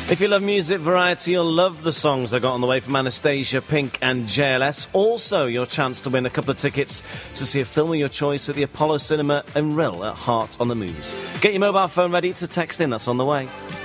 If you love music variety, you'll love the songs I got on the way from Anastasia, Pink and JLS. Also, your chance to win a couple of tickets to see a film of your choice at the Apollo Cinema in Rhyl at Heart on the Moves. Get your mobile phone ready to text in, that's on the way.